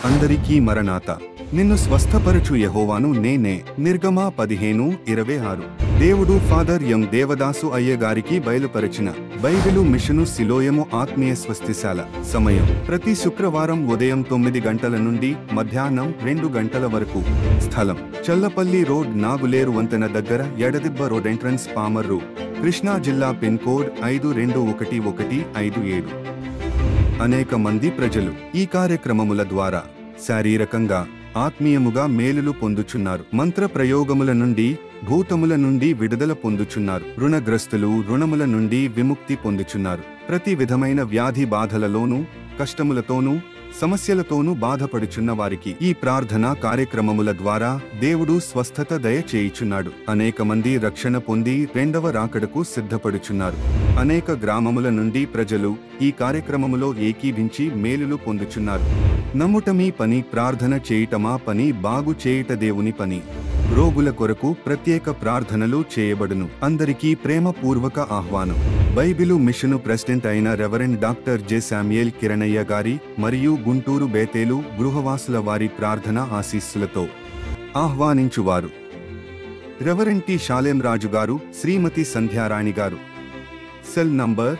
అందరికీ మరణాత. నిన్ను స్వస్థపరచు యెహోవాను నేనే. నిర్గమ 15:26. దేవుడు ఫాదర్ యం దేవదాసు అయ్యగారికి బయలుపరిచిన బైబిలు మిషను సిలోయము ఆత్మీయ స్వస్తిశాల. సమయం ప్రతి శుక్రవారం ఉదయం 9 గంటల నుండి మధ్యాహ్నం 2 గంటల వరకు. స్థలం చల్లపల్లి రోడ్, నాగులేరు వంతెన దగ్గర, ఎడదిబ్బ రోడ్ ఎంట్రన్స్, పామర్రు, కృష్ణా జిల్లా. Pin code 521157. అనేక మంది ప్రజలు ఈ కార్యక్రమముల ద్వారా శారీరకంగా, ఆత్మీయముగా మేలులు పొందుచున్నారు. మంత్ర ప్రయోగముల నుండి, భూతముల నుండి విడుదల పొందుచున్నారు. రుణగ్రస్తులు రుణముల నుండి విముక్తి పొందుచున్నారు. ప్రతి విధమైన వ్యాధి బాధలలోనూ, కష్టములతోనూ, సమస్యలతోనూ బాధపడుచున్న వారికి ఈ ప్రార్థనా కార్యక్రమముల ద్వారా దేవుడు స్వస్థత దయచేయుచున్నాడు. అనేక మంది రక్షణ పొంది రెండవ రాకడకు సిద్ధపడుచున్నారు. అనేక గ్రామముల నుండి ప్రజలు ఈ కార్యక్రమములో ఏకీభించి మేలులు పొందుచున్నారు. నమ్ముట మీ పని, ప్రార్థన చేయుటమా పని, బాగు చేయుట దేవుని పని. రోగుల కొరకు ప్రత్యేక ప్రార్థనలు చేయబడును. అందరికీ ప్రేమపూర్వక ఆహ్వానం. బైబిలు మిషను ప్రెసిడెంట్ అయిన reverend doctor J Samuel Kiranaiah గారి మరియు గుంటూరు బేతేలు గృహవాసుల వారి ప్రార్థన ఆశీస్సులతో ఆహ్వానించువారు reverend T Shalem Raju garu, Shrimati Sandhyarani garu. Cell number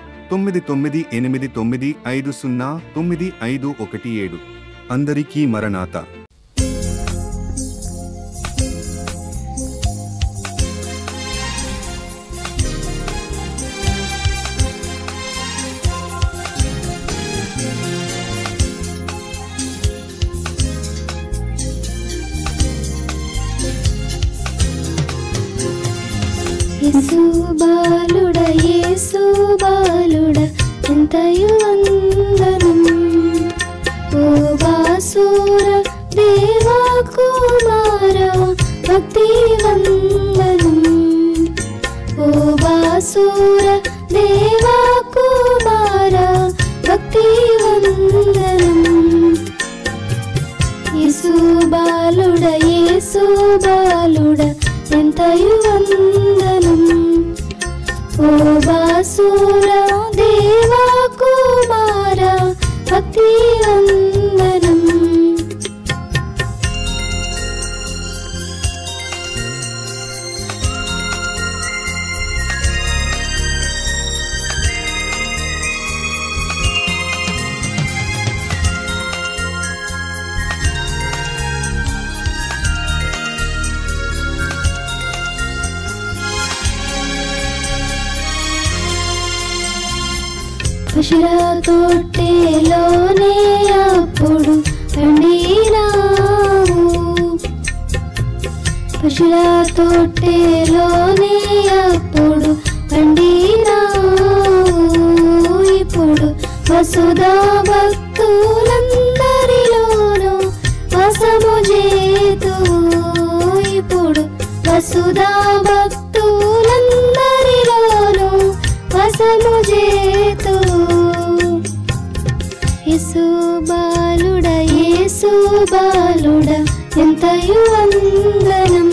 9989509517. అందరికీ మరణాత. యేసు బాలుడ ఎంతయు వందనం. ఓ బాసుర దేవా కుమార భక్తి వందనం. ఓ బాసుర దేవా కుమార భక్తి వందనం. యేసు బాలుడ ఎంతయు వందనం. ఓ బాసుర దేవా కుమార భక్తి వందనం. పశుల తొట్టెలోనే అప్పుడు పండినావు. పశుల తొట్టెలోనే అప్పుడు పండినావు. ఇప్పుడు వసుధా భక్తులందరిలోనూ వాసము చేతువు. ఇప్పుడు వసుధా భక్తులందరిలోనూ వాసము చేతువు. యేసు బాలుడ ఎంతయు వందనం.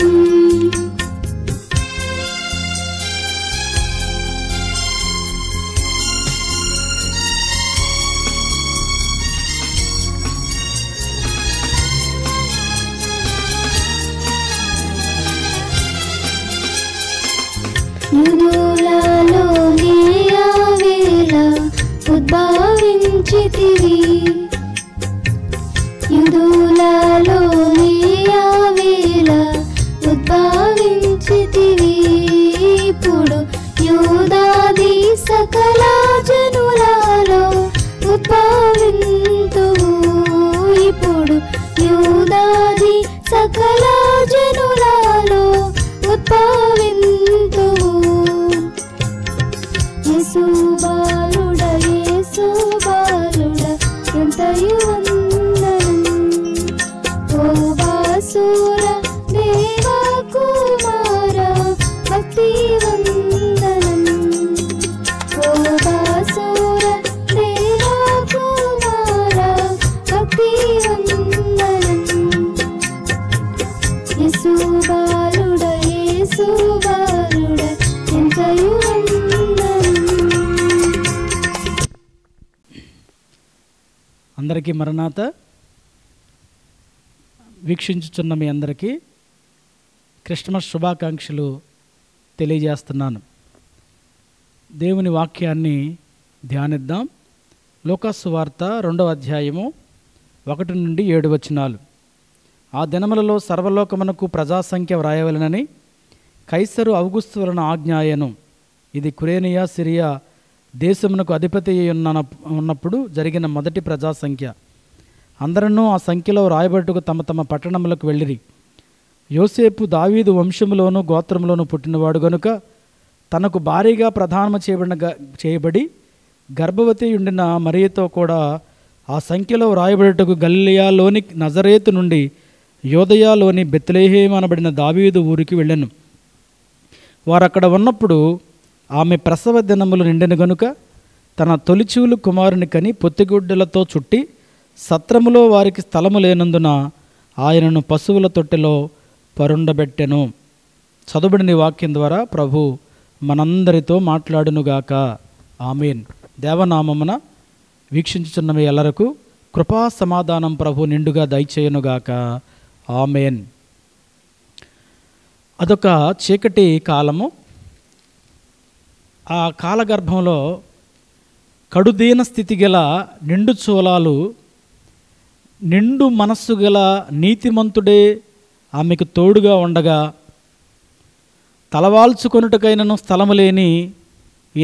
యుదులలో నీవేళ ఉద్భవించితివి. యుదులలో నీవేళ ఉద్భవించితివి. ఇప్పుడు యూదాది సకల జనులలో ఉద్భవింతువు. ఇప్పుడు యూదాది సకల జనులలో ఉద్భవింతువు. యేసు బాలుడ ఎంతయు వందనం. ఓ బాసుర దేవా కుమార భక్తి వందనం. ఓ బాసుర దేవా కుమార భక్తి వందనం. యేసు బాలుడ ఎంతయు వందనం. అందరికీ మరణాత. వీక్షించుచున్న మీ అందరికీ క్రిస్మస్ శుభాకాంక్షలు తెలియజేస్తున్నాను. దేవుని వాక్యాన్ని ధ్యానిద్దాం. లూకాసు వార్త 2వ అధ్యాయము 1 నుండి 7 వచనాలు. ఆ దినములలో సర్వలోకమునకు ప్రజాసంఖ్య వ్రాయవలెనని కైసరు ఔగుస్తు వలన ఆజ్ఞాయను. ఇది కురేనియా సిరియా దేశమునకు అధిపతి ఉన్నప్పుడు జరిగిన మొదటి ప్రజాసంఖ్య. అందరూ ఆ సంఖ్యలో రాయబట్టుకు తమ తమ పట్టణములకు వెళ్ళిరి. యోసేపు దావీదు వంశములోను గోత్రములోను పుట్టినవాడు గనుక తనకు భారీగా ప్రధానము చేయబడి గర్భవతి ఉండిన మరియతో కూడా ఆ సంఖ్యలో రాయబడుటకు గలిలయలోని నజరేతు నుండి యోదయలోని బెత్లెహేము అనబడిన దావీదు ఊరికి వెళ్ళెను. వారు అక్కడ ఉన్నప్పుడు ఆమె ప్రసవ దినములు నిండెను గనుక తన తొలిచూలు కుమారుని కని పొత్తిగుడ్డలతో చుట్టి సత్రములో వారికి స్థలము లేనందున ఆయనను పశువుల తొట్టెలో పరుండబెట్టెను. చదువుబడిన వాక్యం ద్వారా ప్రభు మనందరితో మాట్లాడునుగాక. ఆమేన్. దేవనామమున వీక్షించుచున్న మీ ఎల్లరకు కృపా సమాధానం ప్రభు నిండుగా దయచేయునుగాక. ఆమేన్. అదొక చీకటి కాలము. ఆ కాలగర్భంలో కడుదీన స్థితి గల నిండు చూలాలు, నిండు మనస్సు గల నీతిమంతుడే ఆమెకు తోడుగా ఉండగా తలవాల్చుకొనుటకైనను స్థలము లేని ఈ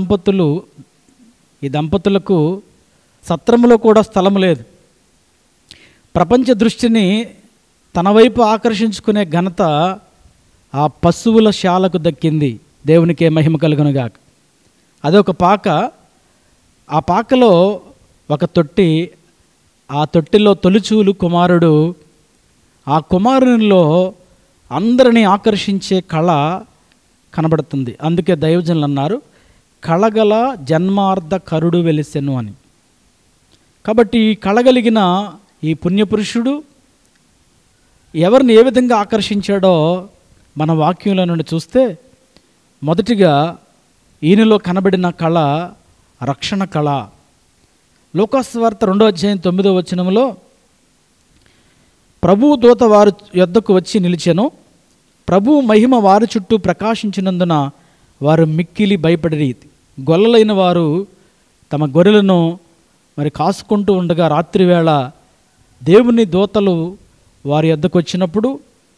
దంపతులకు సత్రములో కూడా స్థలము లేదు. ప్రపంచ దృష్టిని తన వైపు ఆకర్షించుకునే ఘనత ఆ పశువుల శాలకు దక్కింది. దేవునికే మహిమ కలుగునుగాక. అదొక పాక. ఆ పాకలో ఒక తొట్టి. ఆ తొట్టిలో తొలిచూలు కుమారుడు. ఆ కుమారునిలో అందరినీ ఆకర్షించే కళ కనబడుతుంది. అందుకే దైవజనులు అన్నారు, కళగల జన్మార్థ కరుడు వెలిసెను అని. కాబట్టి ఈ కళగలిగిన ఈ పుణ్యపురుషుడు ఎవరిని ఏ విధంగా ఆకర్షించాడో మన వాక్యంలో నుండి చూస్తే, మొదటిగా ఈయనలో కనబడిన కళ రక్షణ కళ. లూకాసు వార్త 2వ అధ్యాయం 9వ వచనములో ప్రభువు దూత వారి యొద్దకు వచ్చి నిలిచెను. ప్రభువు మహిమ వారి చుట్టూ ప్రకాశించినందున వారు మిక్కిలి భయపడిరి. గొల్లలైన వారు తమ గొర్రెలను కాసుకుంటూ ఉండగా రాత్రివేళ దేవుని దూతలు వారి యొద్దకు వచ్చినప్పుడు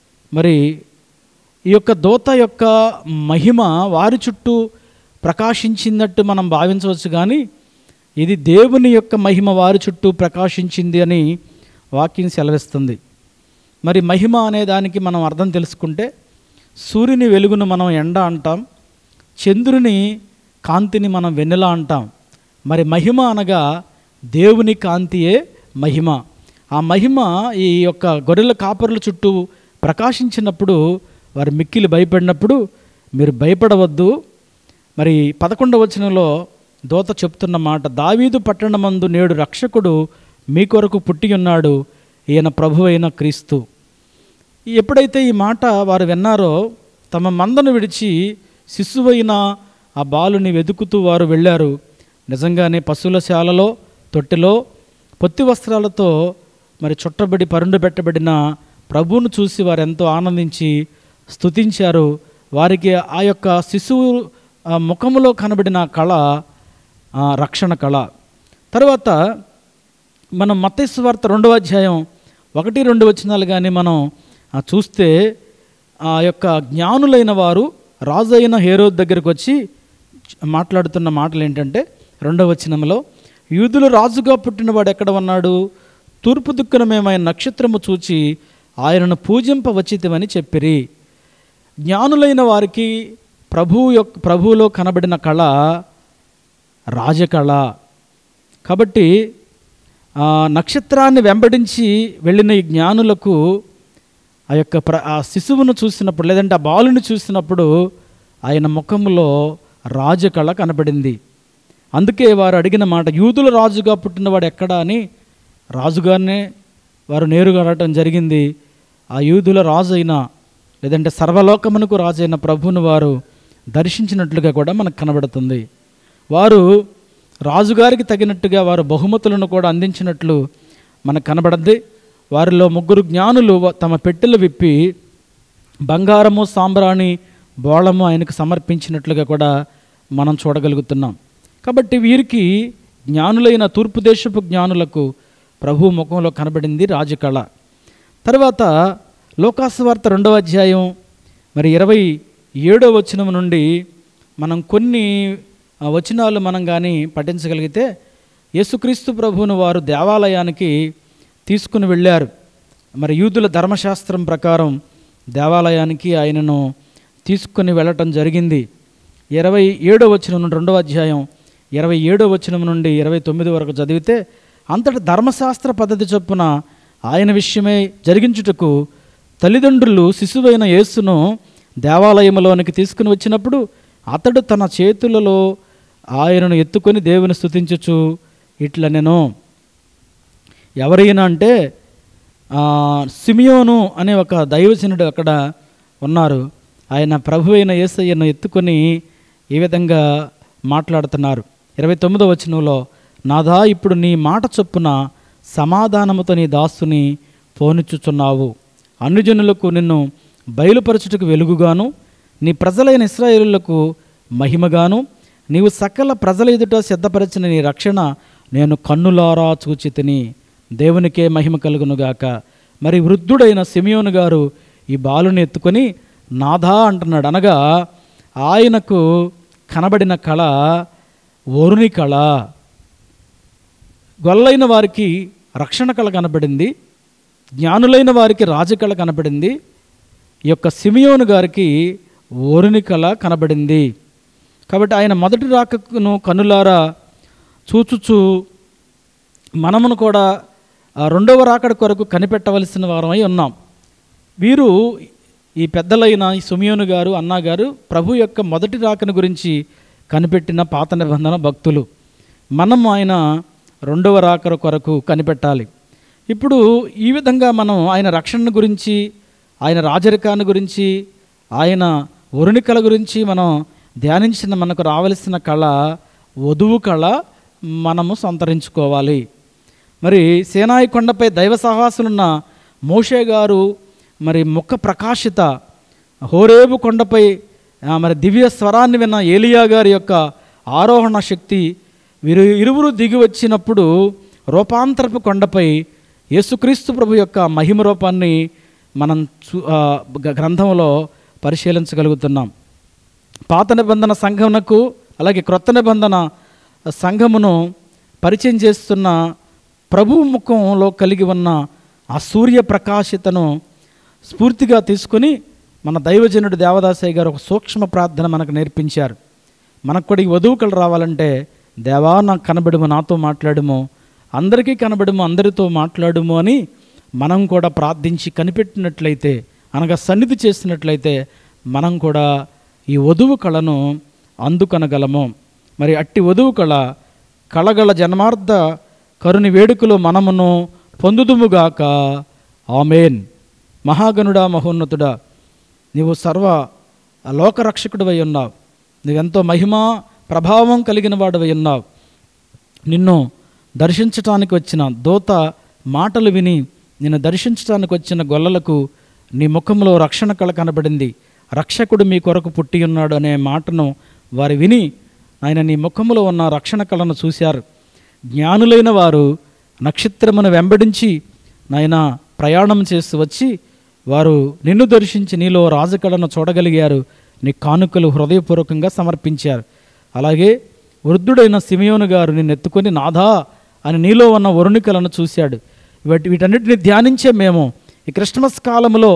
ఈ యొక్క దూత యొక్క మహిమ వారి చుట్టూ ప్రకాశించినట్టు మనం భావించవచ్చు. కానీ ఇది దేవుని యొక్క మహిమ వారి చుట్టూ ప్రకాశించింది అని వాక్యం సెలవిస్తుంది. మహిమ అనే దానికి మనం అర్థం తెలుసుకుంటే, సూర్యుని వెలుగును మనం ఎండ అంటాం, చంద్రుని కాంతిని మనం వెన్నెల అంటాం. మహిమ అనగా దేవుని కాంతియే మహిమ. ఆ మహిమ ఈ యొక్క గొర్రెల కాపరుల చుట్టూ ప్రకాశించినప్పుడు వారు మిక్కిలి భయపడినప్పుడు మీరు భయపడవద్దు. 11వ వచనంలో దూత చెప్తున్న మాట, దావీదు పట్టణమందు నేడు రక్షకుడు మీ కొరకు పుట్టి ఉన్నాడు, ఈయన ప్రభువైన క్రీస్తు. ఎప్పుడైతే ఈ మాట వారు విన్నారో తమ మందను విడిచి శిశువైన ఆ బాలుని వెతుకుతూ వారు వెళ్ళారు. నిజంగానే పశువుల శాలలో తొట్టెలో పొత్తి వస్త్రాలతో చుట్టబడి పరుండబెట్టబడిన ప్రభువును చూసి వారు ఎంతో ఆనందించి స్తుతించారు. వారికి ఆ యొక్క శిశువు ముఖములో కనబడిన కళ రక్షణ కళ. తర్వాత మనం మత్తయి సువార్త 2వ అధ్యాయం 1-2 వచనాలు కానీ మనం చూస్తే, ఆ యొక్క జ్ఞానులైన వారు రాజు అయిన హేరోదు దగ్గరికి వచ్చి మాట్లాడుతున్న మాటలు ఏంటంటే, 2వ వచనంలో, యూదులు రాజుగా పుట్టినవాడు ఎక్కడ ఉన్నాడు? తూర్పు దిక్కున మేము ఆయన నక్షత్రము చూచి ఆయనను పూజింపవచ్చితమని చెప్పిరి. జ్ఞానులైన వారికి ప్రభువులో కనబడిన కళ రాజకళ. కాబట్టి నక్షత్రాన్ని వెంబడించి వెళ్ళిన ఈ జ్ఞానులకు ఆ శిశువును చూసినప్పుడు, లేదంటే ఆ బాలుని చూసినప్పుడు ఆయన ముఖంలో రాజకళ కనబడింది. అందుకే వారు అడిగిన మాట, యూదుల రాజుగా పుట్టినవాడు ఎక్కడా అని రాజుగారినే వారు నేరుగా అడగటం జరిగింది. ఆ యూదుల రాజు అయిన, లేదంటే సర్వలోకమునకు రాజు అయిన ప్రభువును వారు దర్శించినట్లుగా కూడా మనకు కనబడుతుంది. వారు రాజుగారికి తగినట్టుగా వారు బహుమతులను కూడా అందించినట్లు మనకు కనబడద్ది. వారిలో 3 జ్ఞానులు తమ పెట్టెలు విప్పి బంగారము, సాంబ్రాణి, బోళము ఆయనకు సమర్పించినట్లుగా కూడా మనం చూడగలుగుతున్నాం. కాబట్టి వీరికి జ్ఞానులైన తూర్పు దేశపు జ్ఞానులకు ప్రభు ముఖంలో కనబడింది రాజకళ. తర్వాత లోకాసువార్త 2వ అధ్యాయం మరి 27వ వచనం నుండి మనం కొన్ని వచనాలు మనం కానీ పఠించగలిగితే, యేసుక్రీస్తు ప్రభువును వారు దేవాలయానికి తీసుకుని వెళ్ళారు. మరి యూదుల ధర్మశాస్త్రం ప్రకారం దేవాలయానికి ఆయనను తీసుకుని వెళ్ళటం జరిగింది. 27వ వచనం నుండి 2వ అధ్యాయం 27వ వచనం నుండి 29 వరకు చదివితే, అంతటి ధర్మశాస్త్ర పద్ధతి చొప్పున ఆయన విషయమై జరిగించుటకు తల్లిదండ్రులు శిశువైన యేసును దేవాలయంలోనికి తీసుకుని వచ్చినప్పుడు అతడు తన చేతులలో ఆయనను ఎత్తుకొని దేవుని స్తుతించుచు ఇట్లా నేను ఎవరైనా అంటే సిమియోను అనే ఒక దైవజనుడు అక్కడ ఉన్నారు. ఆయన ప్రభు అయిన యేసయ్యను ఎత్తుకొని ఈ విధంగా మాట్లాడుతున్నారు. 29వ వచనంలో, నాదా ఇప్పుడు నీ మాట చొప్పున సమాధానముతో నీ దాసుని పోనిచ్చుచున్నావు. అన్యజనులకు నిన్ను బయలుపరచుటకు వెలుగుగాను, నీ ప్రజలైన ఇశ్రాయేలులకు మహిమగాను, నీవు సకల ప్రజల ఎదుట సిద్ధపరిచిన నీ రక్షణ నేను కన్నులారా చూచితిని. దేవునికే మహిమ కలుగునుగాక. మరి వృద్ధుడైన సిమియోను గారు ఈ బాలుని ఎత్తుకొని నాథా అంటున్నాడు. అనగా ఆయనకు కనబడిన కళ వరుని కళ. గొల్లైన వారికి రక్షణ కళ కనబడింది, జ్ఞానులైన వారికి రాజకళ కనబడింది. ఈ యొక్క సిమియోను గారికి వరుని కళ కనబడింది. కాబట్టి ఆయన మొదటి రాకను కన్నులారా చూచుచు మనమును కూడా 2వ రాకడ కొరకు కనిపెట్టవలసిన వారమై ఉన్నాం. వీరు ఈ పెద్దలైన ఈ సిమియోను గారు, అన్నగారు ప్రభు యొక్క మొదటి రాకను గురించి కనిపెట్టిన పాత నిబంధన భక్తులు. మనం ఆయన 2వ రాకడ కొరకు కనిపెట్టాలి. ఇప్పుడు ఈ విధంగా మనం ఆయన రక్షణ గురించి, ఆయన రాజరికాన్ని గురించి, ఆయన వరుని కళ గురించి మనం ధ్యానించిన మనకు రావలసిన కళ వధువు కళ మనము సంతరించుకోవాలి. మరి సేనాయి కొండపై దైవ సాహసులున్న మోషే గారు, మరి ముఖ ప్రకాశిత హోరేబు కొండపై మరి దివ్య స్వరాన్ని విన్న ఏలియా గారి యొక్క ఆరోహణ శక్తి, వీరు ఇరువురు దిగి వచ్చినప్పుడు రూపాంతరపు కొండపై యేసుక్రీస్తు ప్రభు యొక్క మహిమ రూపాన్ని మనం గ్రంథంలో పరిశీలించగలుగుతున్నాం. పాత నిబంధన సంఘమునకు అలాగే క్రొత్త నిబంధన సంఘమును పరిచయం చేస్తున్న ప్రభు ముఖంలో కలిగి ఉన్న ఆ సూర్య ప్రకాశితను స్ఫూర్తిగా తీసుకొని మన దైవజనుడు దేవదాసయ్య గారు ఒక సూక్ష్మ ప్రార్థన మనకు నేర్పించారు. మనకు కూడా ఈ వధువు కళ రావాలంటే, దేవా నాకు కనబడుము, నాతో మాట్లాడుము, అందరికీ కనబడుము, అందరితో మాట్లాడుము అని మనం కూడా ప్రార్థించి కనిపెట్టినట్లయితే, అనగా సన్నిధి చేసినట్లయితే మనం కూడా ఈ వధువు కళను అందుకొనగలము. మరి అట్టి వధువు కళ కళగల జన్మార్థ కరుని వేడుకలో మనమును పొందుదుముగాక. ఆమేన్. మహాగణుడా, మహోన్నతుడా, నీవు సర్వ లోకరక్షకుడివై ఉన్నావు. నువ్వెంతో మహిమ ప్రభావం కలిగిన వాడివై ఉన్నావు. నిన్ను దర్శించటానికి వచ్చిన దూత మాటలు విని నిన్ను దర్శించడానికి వచ్చిన గొల్లలకు నీ ముఖంలో రక్షణ కళ కనబడింది. రక్షకుడు మీ కొరకు పుట్టి ఉన్నాడు అనే మాటను వారు విని ఆయన నీ ముఖంలో ఉన్న రక్షణ కళను చూశారు. జ్ఞానులైన వారు నక్షత్రమును వెంబడించి నాయన ప్రయాణం చేస్తూ వచ్చి వారు నిన్ను దర్శించి నీలో రాజకళను చూడగలిగారు. నీ కానుకలు హృదయపూర్వకంగా సమర్పించారు. అలాగే వృద్ధుడైన సిమియోను గారు నిన్ను ఎత్తుకొని నాథా అని నీలో ఉన్న వరుణికలను చూశాడు. వీటన్నిటిని ధ్యానించే మేము ఈ క్రిస్మస్ కాలంలో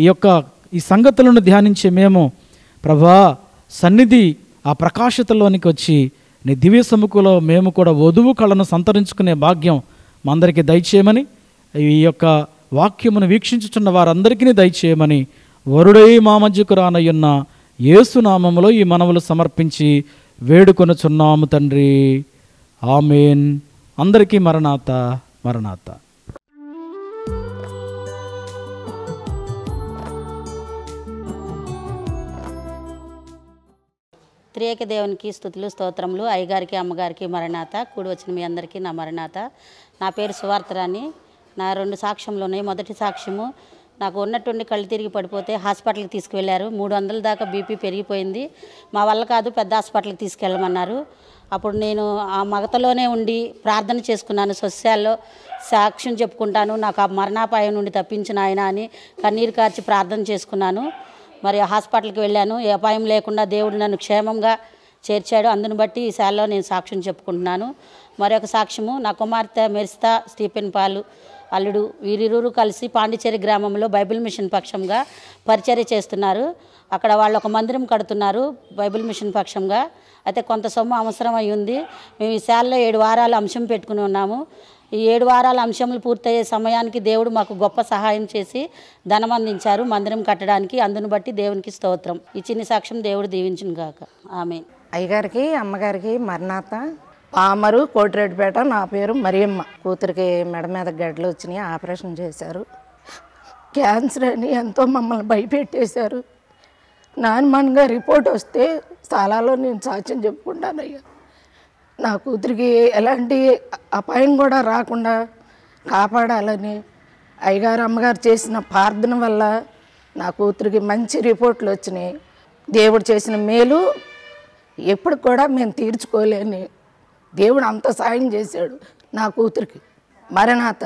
ఈ సంగతులను ధ్యానించే మేము ప్రభా సన్నిధి ఆ ప్రకాశతలోనికి వచ్చి నీ దివ్య సముఖంలో మేము కూడా వధువు కళను సంతరించుకునే భాగ్యం మా అందరికీ దయచేయమని, ఈ యొక్క వాక్యమును వీక్షించుచున్న వారందరికీ దయచేయమని వరుడై మా మధ్యకు రానయ్యున్న యేసు నామములో ఈ మనవులు సమర్పించి వేడుకొనుచున్నాము తండ్రి. ఆమేన్. అందరికీ మరణాత మరణాత. త్రియేక దేవునికి స్తుతులు స్తోత్రములు. అయ్యగారికి అమ్మగారికి మరణాత. కూడి వచ్చిన మీ అందరికీ నా మరణాత. నా పేరు సువార్తరాణి. నా 2 సాక్ష్యములు ఉన్నాయి. మొదటి సాక్ష్యము, నాకు ఉన్నట్టుండి కళ్ళు తిరిగి పడిపోతే హాస్పిటల్కి తీసుకువెళ్ళారు. 300 దాకా బీపీ పెరిగిపోయింది. మా వల్ల కాదు, పెద్ద హాస్పిటల్కి తీసుకెళ్ళమన్నారు. అప్పుడు నేను ఆ మగతలోనే ఉండి ప్రార్థన చేసుకున్నాను. సస్యాల్లో సాక్ష్యం చెప్పుకుంటాను, నాకు ఆ మరణాపాయం నుండి తప్పించిన ఆయన అని కన్నీరు కార్చి ప్రార్థన చేసుకున్నాను. మరి హాస్పిటల్కి వెళ్ళాను. ఏ అపాయం లేకుండా దేవుడు నన్ను క్షేమంగా చేర్చాడు. అందుని బట్టి ఈ శాలలో నేను సాక్ష్యం చెప్పుకుంటున్నాను. మరొక సాక్ష్యము, నా కుమార్తె మెరిస్తా స్టీఫెన్ పాలు అల్లుడు వీరిరువురు కలిసి పాండిచేరి గ్రామంలో బైబిల్ మిషన్ పక్షంగా పరిచర్య చేస్తున్నారు. అక్కడ వాళ్ళు ఒక మందిరం కడుతున్నారు బైబిల్ మిషన్ పక్షంగా. అయితే కొంత సొమ్ము అవసరం అయి ఉంది. మేము ఈ శాలలో 7 వారాలు అంశం పెట్టుకుని ఉన్నాము. ఈ 7 వారాల అంశములు పూర్తయ్యే సమయానికి దేవుడు మాకు గొప్ప సహాయం చేసి ధనం అందించారు మందిరం కట్టడానికి. అందును బట్టి దేవునికి స్తోత్రం. ఈ చిన్ని సాక్ష్యం దేవుడు దీవించును గాక. ఆమేన్. అయ్యగారికి అమ్మగారికి మరణాత. పామరు కోటిరెడ్డిపేట. నా పేరు మరియమ్మ. కూతురికి మెడ మీద గడ్డలు వచ్చినాయి, ఆపరేషన్ చేశారు. క్యాన్సర్ అని ఎంతో మమ్మల్ని భయపెట్టేశారు. నాన్నమ్మగా రిపోర్ట్ వస్తే సాలాలో నేను సాక్ష్యం చెప్పుకుంటానయ్యా. నా కూతురికి ఎలాంటి అపాయం కూడా రాకుండా కాపాడాలని అయ్యగారు అమ్మగారు చేసిన ప్రార్థన వల్ల నా కూతురికి మంచి రిపోర్ట్లు వచ్చినాయి. దేవుడు చేసిన మేలు ఎప్పుడు కూడా మేము తీర్చుకోలేని దేవుడు అంత సాయం చేశాడు నా కూతురికి. మరణాత.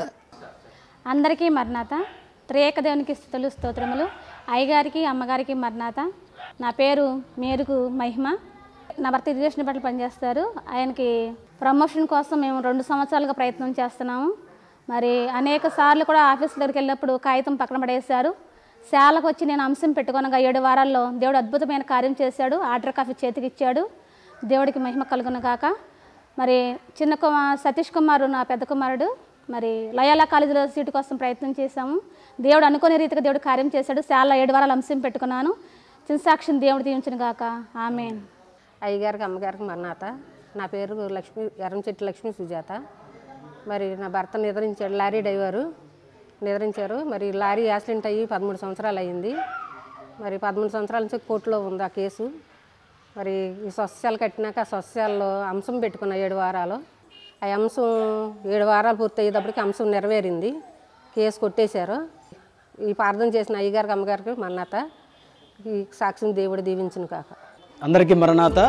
అందరికీ మరణాత. త్రియేక దేవునికి స్తుతులు స్తోత్రములు. అయ్యగారికి అమ్మగారికి మరణాత. నా పేరు మేరుకు మహిమ. నా భర్త ఇరిగేషన్ బట్టలు పనిచేస్తారు. ఆయనకి ప్రమోషన్ కోసం మేము 2 సంవత్సరాలుగా ప్రయత్నం చేస్తున్నాము. మరి అనేక సార్లు కూడా ఆఫీస్ దగ్గరికి వెళ్ళినప్పుడు కాగితం పక్కన పడేశారు. శాలకు వచ్చి నేను అంశం పెట్టుకొనగా 7 వారాల్లో దేవుడు అద్భుతమైన కార్యం చేశాడు. ఆర్డర్ కాఫీ చేతికి ఇచ్చాడు. దేవుడికి మహిమ కలుగును గాక. మరి చిన్న సతీష్ కుమారు నా పెద్ద కుమారుడు. మరి లయాలా కాలేజీలో సీటు కోసం ప్రయత్నం చేశాము. దేవుడు అనుకునే రీతిగా దేవుడు కార్యం చేశాడు. శాలలో 7 వారాలు అంశం పెట్టుకున్నాను. చిన్న సాక్షిని దేవుడు దీవించును గాక. ఆమేన్. అయ్యగారికి అమ్మగారికి మరణాత. నా పేరు ఎర్రంచెట్టి లక్ష్మీ సుజాత. మరి నా భర్త నిద్రించాడు, లారీ డ్రైవరు నిద్రించారు. మరి లారీ యాక్సిడెంట్ అయ్యి 13 సంవత్సరాలు అయ్యింది. మరి 13 సంవత్సరాల నుంచి కోర్టులో ఉంది ఆ కేసు. మరి ఈ స్వస్థశాలు కట్టినాక ఆ స్వస్థశాలలో అంశం పెట్టుకున్న 7 వారాలు. ఆ అంశం 7 వారాలు పూర్తి అయ్యేటప్పటికి అంశం నెరవేరింది. కేసు కొట్టేశారు. ఈ ప్రార్థన చేసిన అయ్యగారికి అమ్మగారికి మరణాత. ఈ సాక్షిని దేవుడు దీవించును కాక. అందరికీ మరణాత.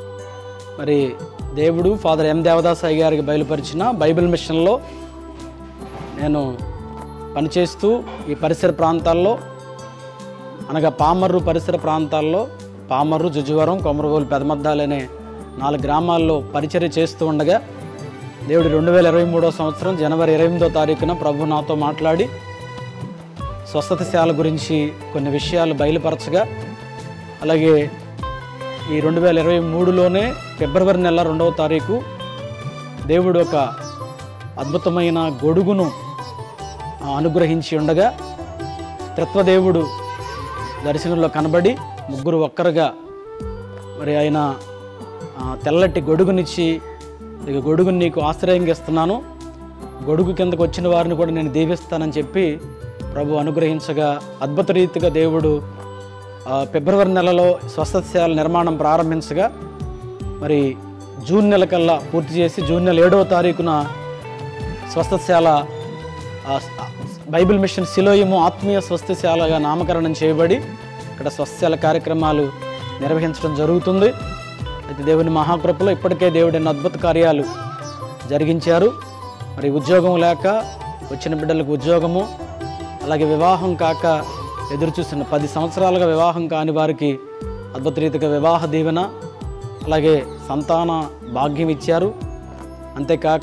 మరి దేవుడు ఫాదర్ ఎం దేవదాస్ అయ్య గారికి బయలుపరిచిన బైబిల్ మిషన్లో నేను పనిచేస్తూ ఈ పరిసర ప్రాంతాల్లో, అనగా పామర్రు పరిసర ప్రాంతాల్లో, పామర్రు, జుజువరం, కొమరగోలు, పెదమద్దాలు అనే 4 గ్రామాల్లో పరిచర్య చేస్తూ ఉండగా దేవుడు 2023 సంవత్సరం జనవరి 28వ తారీఖున ప్రభు నాతో మాట్లాడి స్వస్థతశాల గురించి కొన్ని విషయాలు బయలుపరచగా, అలాగే ఈ 2023లోనే ఫిబ్రవరి నెల 2వ తారీఖు దేవుడు ఒక అద్భుతమైన గొడుగును అనుగ్రహించి ఉండగా త్రిత్వదేవుడు దర్శనంలో కనబడి 3 ఒక్కరుగా మరి ఆయన తెల్లటి గొడుగునిచ్చి, ఇక గొడుగుని నీకు ఆశ్రయంగా ఇస్తున్నాను, గొడుగు కిందకు వచ్చిన వారిని కూడా నేను దీవిస్తానని చెప్పి ప్రభు అనుగ్రహించగా అద్భుత రీతిగా దేవుడు ఫిబ్రవరి నెలలో స్వస్థతశాల నిర్మాణం ప్రారంభించగా మరి జూన్ నెల కల్లా పూర్తి చేసి జూన్ నెల 7వ తారీఖున స్వస్థతశాల బైబిల్ మిషన్ సిలోయము ఆత్మీయ స్వస్థశాలగా నామకరణం చేయబడి ఇక్కడ స్వస్థశాల కార్యక్రమాలు నిర్వహించడం జరుగుతుంది. అయితే దేవుని మహాకృపలో ఇప్పటికే దేవుడు ఎన్నో అద్భుత కార్యాలు జరిగించారు. మరి ఉద్యోగం లేక వచ్చిన బిడ్డలకు ఉద్యోగము, అలాగే వివాహం కాక ఎదురు చూస్తున్న 10 సంవత్సరాలుగా వివాహం కాని వారికి అద్భుత రీతిగా వివాహ దీవెన, అలాగే సంతాన భాగ్యం ఇచ్చారు. అంతేకాక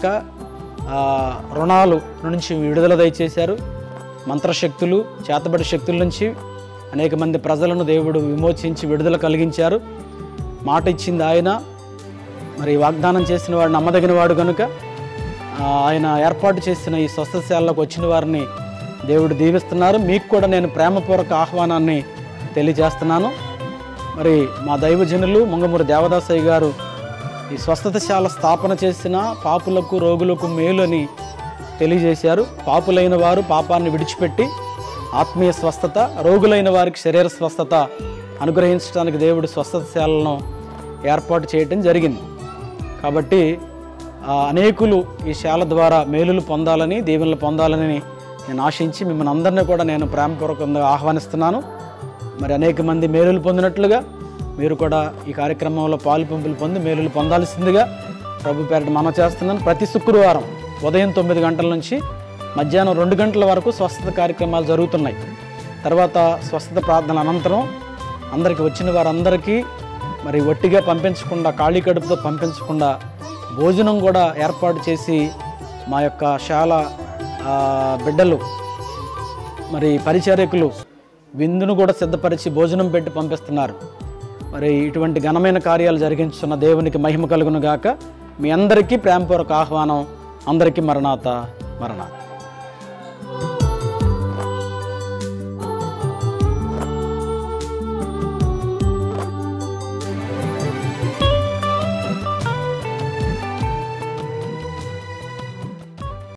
రుణాలు నుంచి విడుదల దయచేశారు. మంత్రశక్తులు, చేతబడి శక్తుల నుంచి అనేక మంది ప్రజలను దేవుడు విమోచించి విడుదల కలిగించారు. మాట ఇచ్చింది ఆయన, మరి వాగ్దానం చేసిన వాడు నమ్మదగిన వాడు కనుక ఆయన ఏర్పాటు చేసిన ఈ స్వస్థశాలలోకి వచ్చిన వారిని దేవుడు దీవిస్తున్నారు. మీకు కూడా నేను ప్రేమపూర్వక ఆహ్వానాన్ని తెలియజేస్తున్నాను. మరి మా దైవజనులు ముంగమూరి దేవదాసయ్య గారు ఈ స్వస్థతశాల స్థాపన చేసిన పాపులకు, రోగులకు మేలు అని తెలియజేశారు. పాపులైన వారు పాపాన్ని విడిచిపెట్టి ఆత్మీయ స్వస్థత, రోగులైన వారికి శరీర స్వస్థత అనుగ్రహించడానికి దేవుడు స్వస్థతశాలను ఏర్పాటు చేయటం జరిగింది. కాబట్టి అనేకులు ఈ శాల ద్వారా మేలులు పొందాలని, దీవెనలు పొందాలని నేను ఆశించి మిమ్మల్ని అందరినీ కూడా నేను ప్రేమపూర్వకంగా ఆహ్వానిస్తున్నాను. మరి అనేక మంది మేలులు పొందినట్లుగా మీరు కూడా ఈ కార్యక్రమంలో పాలు పంపులు పొంది మేలులు పొందాల్సిందిగా ప్రభు పేరిట మనం చేస్తున్నాను. ప్రతి శుక్రవారం ఉదయం 9 గంటల నుంచి మధ్యాహ్నం 2 గంటల వరకు స్వస్థత కార్యక్రమాలు జరుగుతున్నాయి. తర్వాత స్వస్థత ప్రార్థనల అనంతరం అందరికీ వచ్చిన వారందరికీ మరి ఒట్టిగా పంపించకుండా, ఖాళీ కడుపుతో పంపించకుండా భోజనం కూడా ఏర్పాటు చేసి మా యొక్క శాల బిడ్డలు మరి పరిచారకులు విందును కూడా సిద్ధపరిచి భోజనం పెట్టి పంపిస్తున్నారు. మరి ఇటువంటి ఘనమైన కార్యాలు జరిగించుతున్న దేవునికి మహిమ కలుగును గాక. మీ అందరికీ ప్రేమపూర్వక ఆహ్వానం. అందరికీ మరణాత మరణాత.